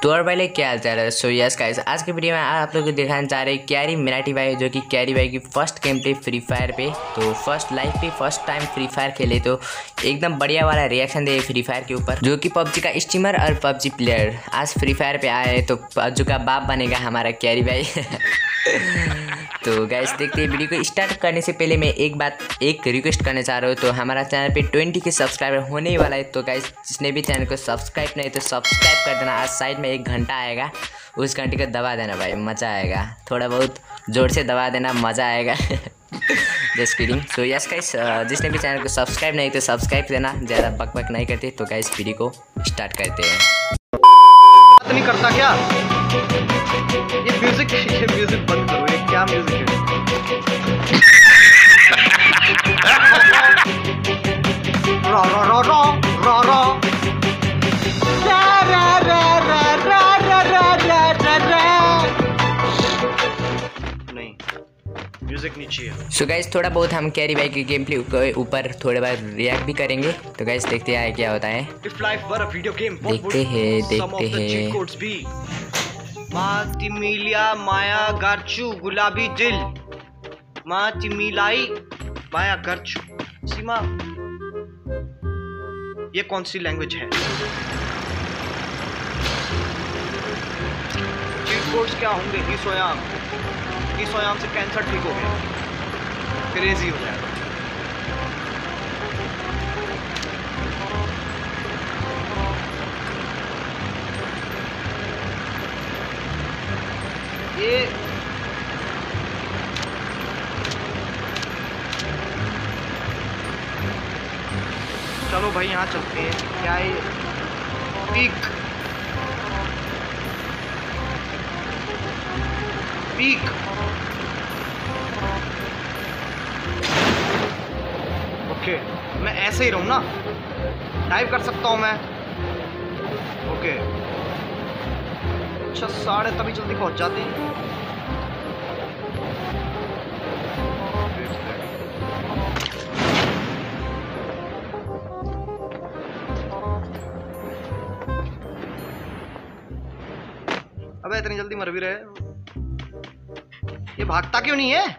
तो और पहले क्या हाल चाल है। सो यस गाइस, आज के वीडियो में आप लोग को दिखाने जा रहे हैं कैरी मिनाटी भाई, जो कि कैरी भाई की first game play free fire पे। तो फर्स्ट लाइफ पे फर्स्ट टाइम फ्री फायर खेले, तो एकदम बढ़िया वाला रिएक्शन दे फ्री फायर के ऊपर। जो कि पबजी का स्ट्रीमर और पबजी प्लेयर आज फ्री फायर पे आए, तो पबजी का बाप बनेगा हमारा कैरी भाई। तो गाइस देखते हैं। वीडियो को स्टार्ट करने से पहले मैं एक रिक्वेस्ट करना चाह रहा हूँ। तो हमारा चैनल पे 20 के सब्सक्राइबर होने ही वाला है। तो गाइस जिसने भी चैनल को सब्सक्राइब नहीं तो सब्सक्राइब कर देना। आज साइड में एक घंटा आएगा, उस घंटे को दबा देना भाई, मज़ा आएगा। थोड़ा बहुत जोर से दबा देना, मज़ा आएगा। Just kidding. So yes guys, जिसने भी चैनल को सब्सक्राइब नहीं तो सब्सक्राइब देना। ज़्यादा बकबक नहीं करते। तो गाइस वीडियो को स्टार्ट करते हैं। नहीं करता क्या ये म्यूजिक बंद करो। ये क्या म्यूजिक है? रा रा रा रा रा रा रा रा रा रा रा रा रा। नहीं, म्यूजिक नहीं चाहिए। सो गाइस थोड़ा बहुत हम कैरी भाई के गेम प्ले के ऊपर थोड़ा बहुत रिएक्ट भी करेंगे। तो गाइस देखते हैं क्या होता है। If life were a video game, what देखते would हैं some of the cheat codes be? तिमिलिया माया गर्चू गुलाबी दिल तिमिलाई माया गर्चू सीमा। ये कौन सी लैंग्वेज है? चीट कोड्स क्या होंगे? ईसोयाम से कैंसर ठीक हो गया, क्रेजी हो जाएगा। ये चलो भाई यहाँ चलते हैं। क्या है? पीक ओके, मैं ऐसे ही रहूँ ना, डाइव कर सकता हूँ मैं। ओके अच्छा, साढ़े तभी जल्दी पहुंच जाते हैं। अबे इतनी जल्दी मर भी रहे, ये भागता क्यों नहीं है?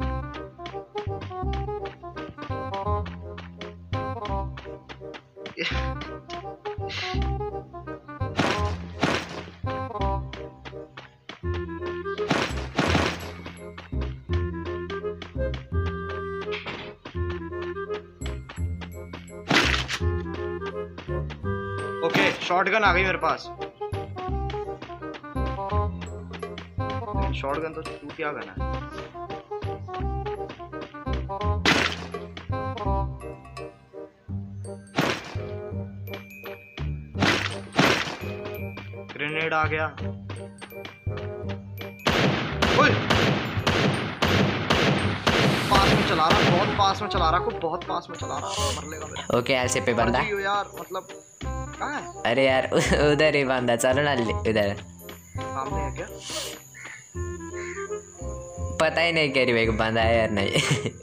ओके, शॉटगन आ गई मेरे पास। शॉटगन तो चूतिया गन है। ग्रेनेड आ गया। पास में चला रहा, बहुत पास में चला रहा, बहुत पास में चला रहा, मर लेगा मेरा। ओके ऐसे पे बंदा यार, मतलब कहाँ है? अरे यार उधर ही बंदा, चलो ना उधर सामने है क्या? पता ही नहीं कैरी भाई को बंदा है यार नहीं।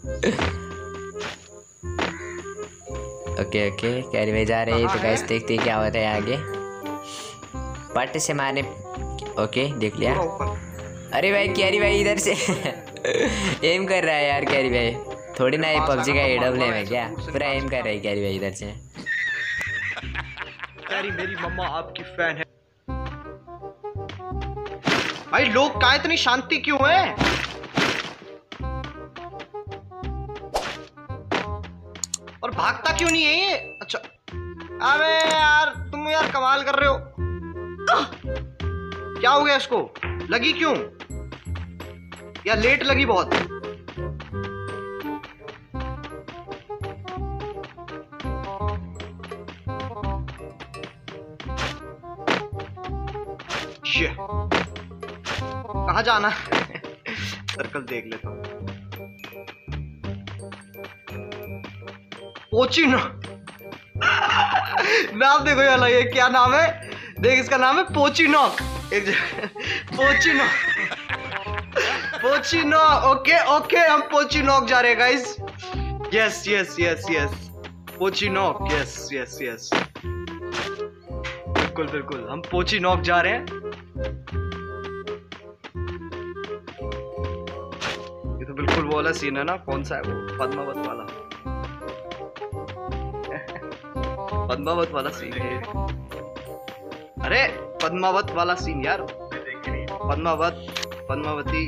ओके ओके, कैरी भाई जा रहे हैं। तो गाइस देखते हैं क्या होता है आगे। पट से मारने। ओके देख लिया। अरे भाई कैरी भाई इधर से एम कर रहा है यार कैरी भाई। थोड़ी ना ये पबजी का एडब्ल्यू है क्या, पूरा एम कर रहा है कैरी भाई इधर से। कैरी मेरी मम्मा आपकी फैन है भाई। लोग का इतनी शांति क्यों है? और भागता क्यों नहीं है ये? अच्छा, अबे यार तुम यार कमाल कर रहे हो। क्या हो गया इसको? लगी क्यों? या लेट लगी बहुत? कहाँ जाना? सर्कल देख लेता हूँ। पोचिनो नाम देखो यार, ये क्या नाम है? देख इसका नाम है पोचिनॉक। एक पोचिनॉक। ओके ओके, हम पोचिनॉक जा रहे हैं guys. Yes yes yes yes, Pochinki. Yes yes yes. बिल्कुल बिल्कुल, हम पोची नॉक जा रहे हैं। ये तो बिल्कुल वो वाला सीन है ना, कौन सा है वो, पद्मावत वाला। पद्मावत वाला सीन है। अरे पद्मावत वाला सीन यार, पद्मावती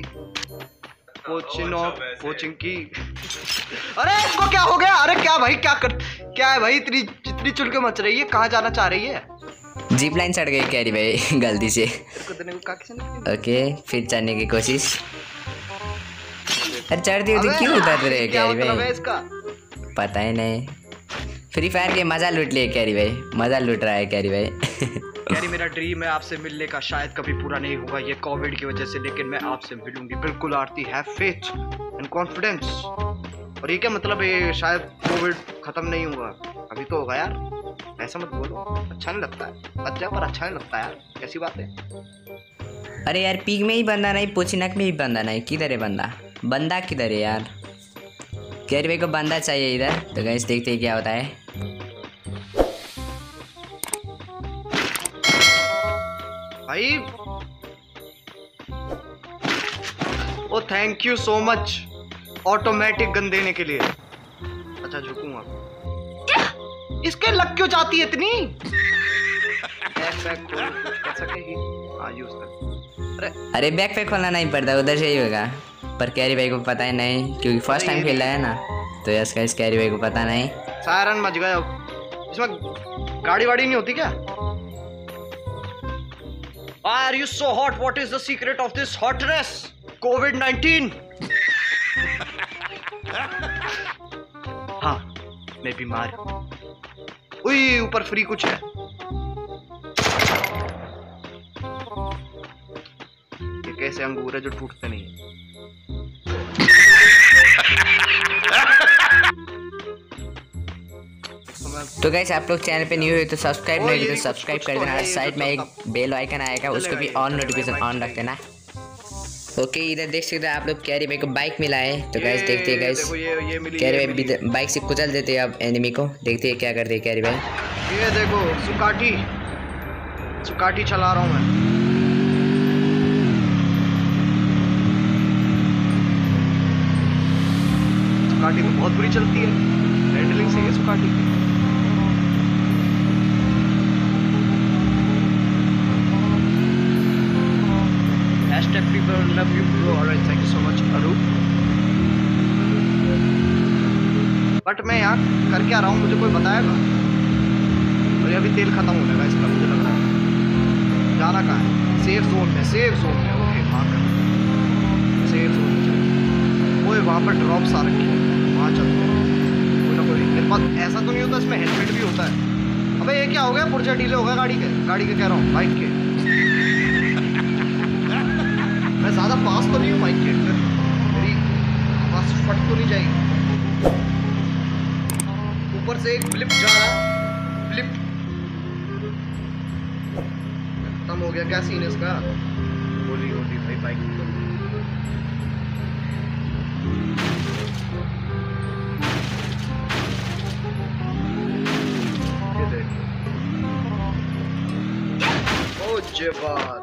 कोचिंग की। अरे इसको क्या हो गया? अरे क्या भाई, क्या है भाई, इतनी चुलके मच रही है, कहाँ जाना चाह रही है? जीप लाइन चढ़ गई कैरी भाई गलती से। ओके फिर चढ़ने की कोशिश। अरे चढ़ती होती क्यों उतर रहे कैरी भाई? इसका पता ही नहीं। फ्री फायर के मजा लूट लिए कैरी भाई, मजा लूट रहा है कैरी भाई। कैरी मेरा ड्रीम है आपसे मिलने का, शायद कभी पूरा नहीं होगा ये कोविड की वजह से, लेकिन मैं आपसे मिलूंगी बिल्कुल। Aarti have faith and confidence. और ये क्या मतलब है, शायद कोविड खत्म नहीं हुआ, अभी तो होगा यार, ऐसा मत बोलो, अच्छा नहीं लगता है। अच्छा पर अच्छा नहीं लगता यार, कैसी बात है? अरे यार पीक में ही बंदा नहीं, पोचिनक में ही बंदा नहीं, किधर है बंदा किधर है यार? कैरी भाई को बंदा चाहिए इधर, तो गाइस देखते हैं क्या होता है। भाई ओ thank you so much automatic gun देने के लिए। अच्छा झुकूंगा। इसके लग क्यों जाती है इतनी? अरे बैक पैक खोलना नहीं पड़ता, उधर से ही होगा, पर कैरी भाई को पता ही नहीं क्योंकि फर्स्ट टाइम खेल रहा है ना, तो यस गाइस कैरी भाई को पता नहीं। सायरन मच गया। इसमें गाड़ी वाड़ी नहीं होती क्या? Are you so hot? What is the secret of this hotness? COVID-19. हाँ मैं बीमार हूँ। उई ऊपर फ्री कुछ है। ये कैसे अंगूर है जो टूटते नहीं है? तो गाइस आप लोग चैनल पे न्यू हुए तो सब्सक्राइब नहीं तो सब्सक्राइब कर देना। साइड में एक बेल आइकन आएगा, उसको भी ऑन नोटिफिकेशन ऑन रख देना। ओके इधर देख सकते हैं आप लोग, कैरी भाई को बाइक मिला है, तो गाइस देखते हैं गाइस कैरी भाई बाइक से कुचल देते हैं अब एनिमी को, देखते हैं क्या करते हैं कैरी भाई। ये देखो सुकाटी चला रहा हूँ मैं। सुकाटी तो बहुत बुरी चलती है, हैंडलिंग सही है सुकाटी की। People love you bro. Alright, thank you so much Arup. But मैं यहाँ कर क्या रहा हूँ, मुझे कोई बताएगा? और अभी तेल खत्म होने का इसका, मुझे लग रहा है। जाना कहाँ है? सेफ जोन में। ओके वहाँ कर सेफ जोन में चलो। ओए वहाँ पर ड्रॉप्स आ रखे हैं, वहाँ चलते हैं। कोई ना कोई मेरे पास ऐसा तो नहीं होता, इसमें हेलमेट भी होता है। अबे ये क्या हो गया? पुर्जा डीले हो गया गाड़ी के कह रहा हूँ, बाइक के। मैं ज़्यादा पास तो नहीं हूँ माइक के, मेरी आवाज़ फट तो नहीं जाएगी। ऊपर से एक ब्लिप जा रहा, ब्लिप खत्म हो गया। क्या सीन है इसका? गोली भाई बाइक तो। ये देखो ओ जेबाद,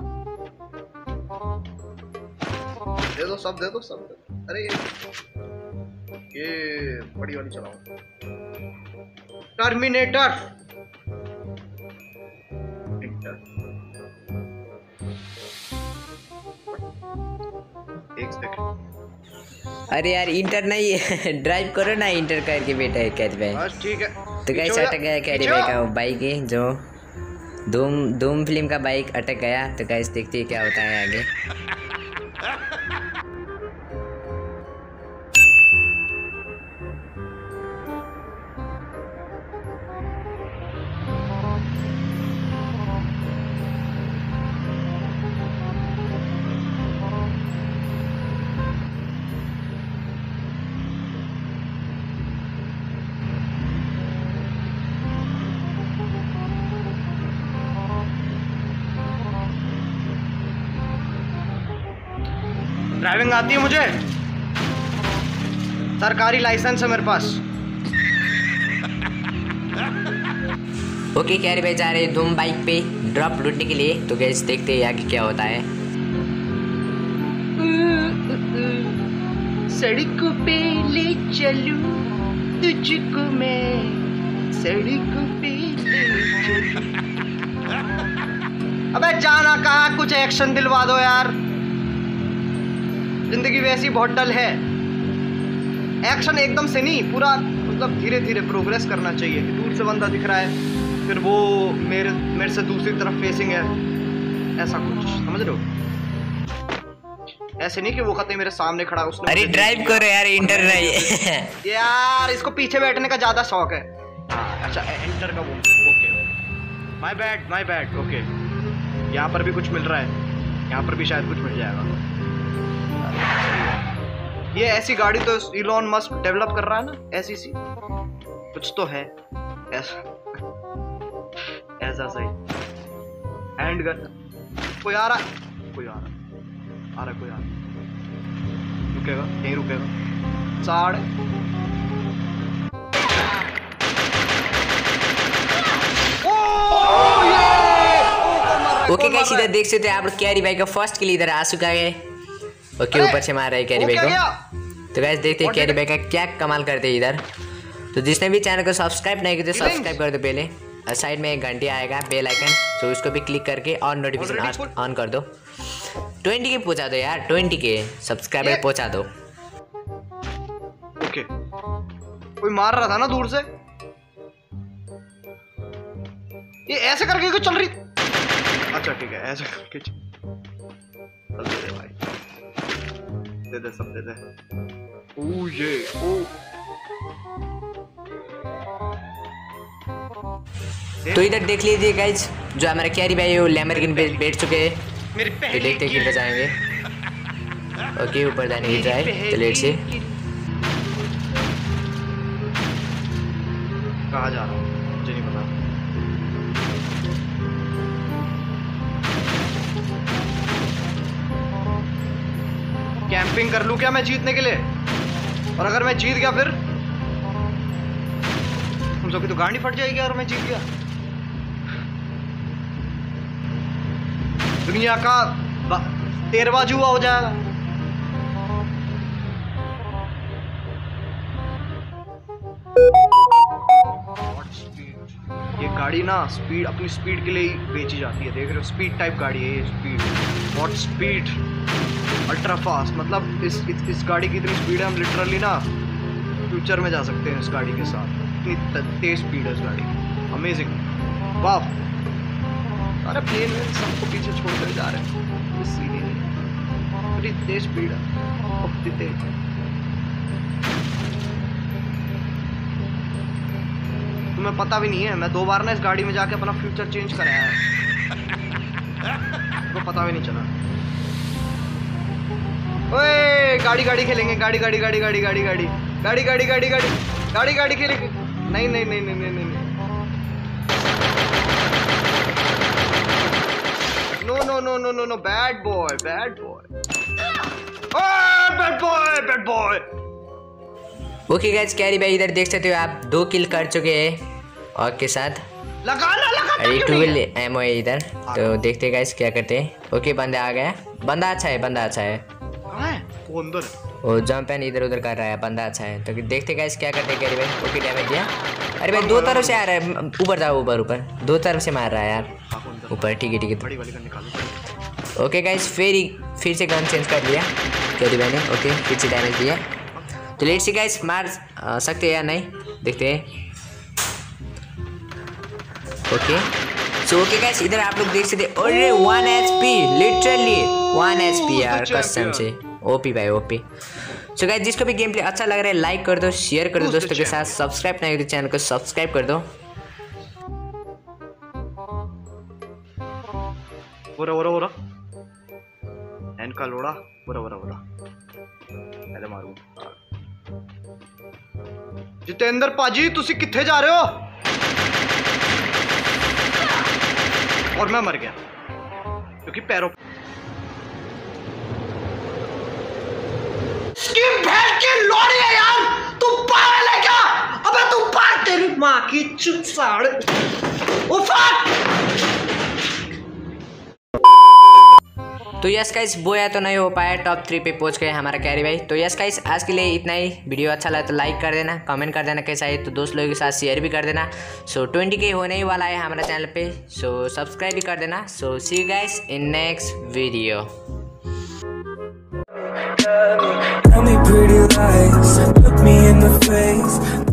दे दो सब। अरे ये बड़ी वाली चलाओ। टर्मिनेटर। एक सेकंड। अरे यार इंटर नहीं है ड्राइव करो ना, इंटर करके बैठा है कैरी भाई। बस ठीक है। तो गाइस अटक गया कैरी भाई का बाइक है, जो धूम फिल्म का बाइक अटक गया। तो गाइस देखते हैं क्या होता है आगे। ड्राइविंग आती है मुझे, सरकारी लाइसेंस है मेरे पास। ओके कैरी भाई जा रहे हैं धूम बाइक पे ड्रॉप लूटने के लिए। तो गाइस देखते हैं आगे क्या होता है। सड़क पे ले चलूं तुझको मैं, सड़क पे ले चलूं। अबे जाना कहाँ, कुछ एक्शन दिलवा दो यार, जिंदगी वैसी बहुत डल है। एक्शन एकदम से नहीं, पूरा मतलब धीरे धीरे प्रोग्रेस करना चाहिए। दूर से बंदा दिख रहा है, फिर वो मेरे से दूसरी तरफ फेसिंग है, ऐसा कुछ समझ रहे हो? ऐसे नहीं कि वो कहते मेरे सामने खड़ा उसने। अरे ड्राइव करो यार, इंटर नहीं यार इसको पीछे बैठने का ज्यादा शौक है। अच्छा एंटर का वो, ओके माय बैड ओके। यहाँ पर भी कुछ मिल रहा है, यहाँ पर भी शायद कुछ मिल जाएगा। ये ऐसी गाड़ी तो इलॉन मस्क डेवलप कर रहा है ना, ऐसी सी कुछ तो है ऐसा सही। हैंड गन, कोई आ रहा, कोई आ रहा, कोई आ रहा। रुकेगा, यहीं रुकेगा। साढ़ ओके गाइस इधर देख सकते हैं आप लोग कैरी भाई का फर्स्ट किल इधर आ चुका है। ओके ऊपर से मार रहा है कैरी भाई को। तो गाइस देखते हैं कैरी भाई का क्या कमाल करते हैं इधर। तो जिसने भी चैनल को सब्सक्राइब नहीं किया तो सब्सक्राइब कर दो पहले, और साइड में एक घंटी आएगा बेल आइकन, तो उसको भी क्लिक करके और नोटिफिकेशन ऑन कर दो। 20 के पहुंचा दो यार, 20 के सब्सक्राइबर पहुंचा दो। ओके कोई मार रहा था ना दूर से, ये ऐसे करके क्यों चल रही? अच्छा ठीक है ऐसे करके चल दे भाई, दे सब दे दे। ओ ये ओ तो इधर देख लीजिए गाइज, जो हमारे कैरी भाई वो लैम्बोर्गिनी पे बैठ चुके हैं। तो देखते हैं किधर जाएंगे। ओके ऊपर जाने की ट्राई, तो लेट से कहाँ जा रहा हूँ मुझे नहीं पता। कैंपिंग कर लूं क्या मैं जीतने के लिए? और अगर मैं जीत गया फिर तुम सबकी तो गाड़ी फट जाएगी और मैं जीत गया। दुनिया का 13वां जुआ हो जाएगा। ये गाड़ी ना स्पीड, अपनी स्पीड के लिए ही बेची जाती है, देख रहे हो? स्पीड टाइप गाड़ी है ये, speed what speed, ultra fast. मतलब इस गाड़ी की इतनी स्पीड है, हम लिटरली ना फ्यूचर में जा सकते हैं इस गाड़ी के साथ। इतनी तेज स्पीड है इस गाड़ी की, अमेजिंग, वाह। सारे प्लेन में सबको पीछे छोड़कर जा रहे हैं, सीधी बड़ी तेज स्पीड है, बहुत तेज। तुम्हें पता भी नहीं है, मैं 2 बार ना इस गाड़ी में जाके अपना फ्यूचर चेंज कराया है, तो पता भी नहीं चला। ओए गाड़ी गाड़ी खेलेंगे, गाड़ी गाड़ी गाड़ी गाड़ी गाड़ी गाड़ी गाड़ी गाड़ी गाड़ी गाड़ी गाड़ी गाड़ी खेलेंगे। नहीं नहीं नहीं नहीं नहीं नहीं no no no no no no, bad boy bad boy, bad boy bad boy. Okay guys Carry भाई इधर देख सकते हो आप 2 किल कर चुके हैं और के साथ लगाना 12 एमओ है इधर। तो देखते हैं गाइस क्या करते हैं। ओके बंदा आ गया, बंदा अच्छा है, बंदा अच्छा है। कहाँ है वो? अंदर वो जंप एंड इधर उधर कर रहा है, बंदा अच्छा है। तो देखते गाइस क्या करते हैं कैरी भाई। ओके डैमेज दिया। अरे भाई 2 तरफ से आ रहा है, ऊपर जाओ, ऊपर ऊपर 2 तरफ से मार रहा है यार, ऊपर। ठीक है बड़ी वाली गन निकालो। ओके गाइस फिर से गन चेंज कर लिया कैरी भाई ने। ओके फिर से डैमेज दिया। तो लेट्स सी गाइस मार सकते हैं या नहीं, देखते हैं। ओके सो ओके गाइस इधर आप लोग देख सकते हैं। अरे 1 HP, लिटरली 1 HP यार, कसम से ओपी भाई ओपी। सो गाइस जिसको भी गेम प्ले अच्छा लग रहा है लाइक कर दो, शेयर कर दो दोस्तों के साथ, सब्सक्राइब नहीं करो चैनल को सब्सक्राइब कर दो। ओरा एन का लोड़ा, ओरा पहले मारू। जितेंद्र पाजी तुसी किथे जा रहे हो? और मैं मर गया क्योंकि पैरों की भैंस की लोड़ी है यार। तू पागल है क्या? अबे तू पागल तेरी माँ की चुप साड़। Oh fuck. तो यस गाइस वो या तो नहीं हो पाया, टॉप 3 पे पहुंच गए हमारा कैरी भाई। तो यस गाइस आज के लिए इतना ही। वीडियो अच्छा लगा तो लाइक कर देना, कमेंट कर देना कैसा है, तो दोस्त लोगों के साथ शेयर भी कर देना। सो 20K होने ही वाला है हमारा चैनल पे, सो सब्सक्राइब भी कर देना। So see you guys in next video. Tell me pretty lies, look me in the face.